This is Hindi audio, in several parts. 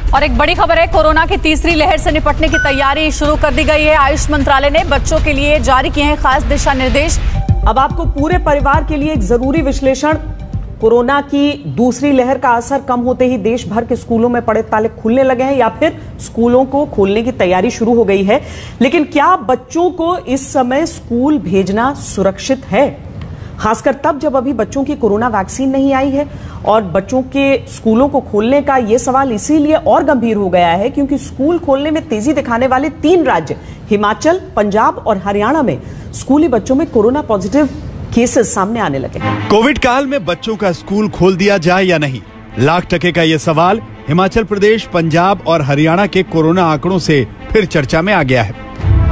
और एक बड़ी खबर है, कोरोना की तीसरी लहर से निपटने की तैयारी शुरू कर दी गई है। आयुष मंत्रालय ने बच्चों के लिए जारी किए हैं खास दिशा निर्देश। अब आपको पूरे परिवार के लिए एक जरूरी विश्लेषण। कोरोना की दूसरी लहर का असर कम होते ही देश भर के स्कूलों में पड़े ताले खुलने लगे हैं या फिर स्कूलों को खोलने की तैयारी शुरू हो गई है। लेकिन क्या बच्चों को इस समय स्कूल भेजना सुरक्षित है, खासकर तब जब अभी बच्चों की कोरोना वैक्सीन नहीं आई है। और बच्चों के स्कूलों को खोलने का यह सवाल इसीलिए और गंभीर हो गया है क्योंकि स्कूल खोलने में तेजी दिखाने वाले 3 राज्य हिमाचल, पंजाब और हरियाणा में स्कूली बच्चों में कोरोना पॉजिटिव केसेस सामने आने लगे। कोविड काल में बच्चों का स्कूल खोल दिया जाए या नहीं, लाख टके का यह सवाल हिमाचल प्रदेश, पंजाब और हरियाणा के कोरोना आंकड़ों से फिर चर्चा में आ गया है।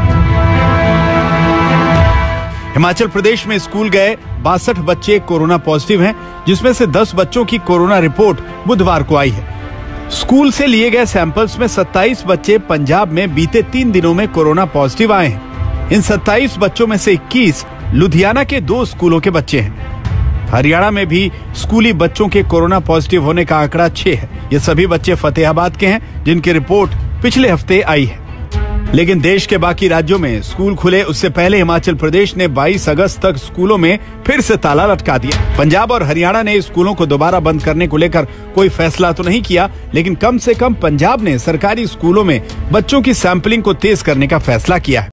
हिमाचल प्रदेश में स्कूल गए 62 बच्चे कोरोना पॉजिटिव हैं, जिसमें से 10 बच्चों की कोरोना रिपोर्ट बुधवार को आई है। स्कूल से लिए गए सैंपल्स में 27 बच्चे पंजाब में बीते 3 दिनों में कोरोना पॉजिटिव आए हैं। इन 27 बच्चों में से 21 लुधियाना के 2 स्कूलों के बच्चे हैं। हरियाणा में भी स्कूली बच्चों के कोरोना पॉजिटिव होने का आंकड़ा 6 है। ये सभी बच्चे फतेहाबाद के हैं, जिनकी रिपोर्ट पिछले हफ्ते आई है। लेकिन देश के बाकी राज्यों में स्कूल खुले उससे पहले हिमाचल प्रदेश ने 22 अगस्त तक स्कूलों में फिर से ताला लटका दिया। पंजाब और हरियाणा ने स्कूलों को दोबारा बंद करने को लेकर कोई फैसला तो नहीं किया, लेकिन कम से कम पंजाब ने सरकारी स्कूलों में बच्चों की सैंपलिंग को तेज करने का फैसला किया है।